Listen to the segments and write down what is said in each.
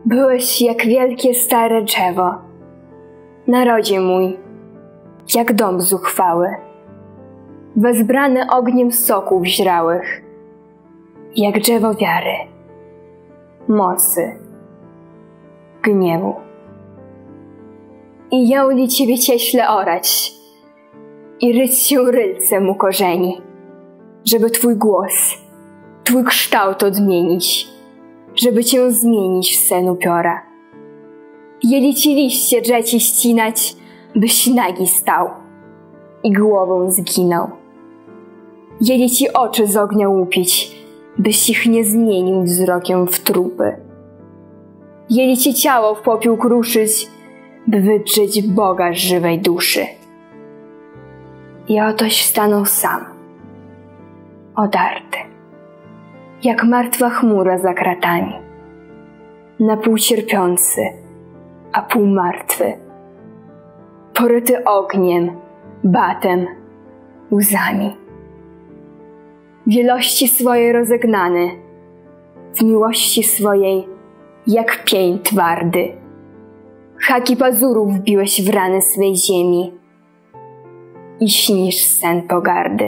Byłeś jak wielkie stare drzewo, narodzie mój, jak dom zuchwały, wezbrany ogniem soków źrałych, jak drzewo wiary, mocy, gniewu. I jeuli ciebie cieśle orać i ryć się rylcem u korzeni, żeby twój głos, twój kształt odmienić, żeby cię zmienić w sen upiora. Jeli ci liście drzeci ścinać, byś nagi stał i głową zginął. Jeli ci oczy z ognia łupić, byś ich nie zmienił wzrokiem w trupy. Jeli ci ciało w popiół kruszyć, by wydrzeć Boga z żywej duszy. I otoś stanął sam, odarty, jak martwa chmura za kratami, na pół cierpiący, a pół martwy, poryty ogniem, batem, łzami. W wielości swojej rozegnany, w miłości swojej jak pień twardy. Haki pazurów wbiłeś w rany swej ziemi i śnisz sen pogardy.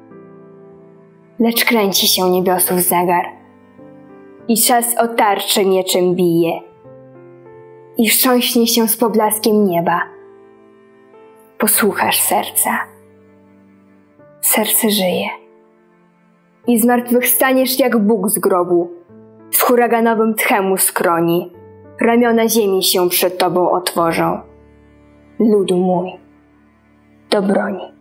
Lecz kręci się niebiosów zegar i czas o tarczę mieczem bije i wstrząśnie się z poblaskiem nieba. Posłuchasz serca. Serce żyje i zmartwychwstaniesz jak Bóg z grobu, z huraganowym tchem u skroni. Ramiona ziemi się przed tobą otworzą. Ludu mój, do broni.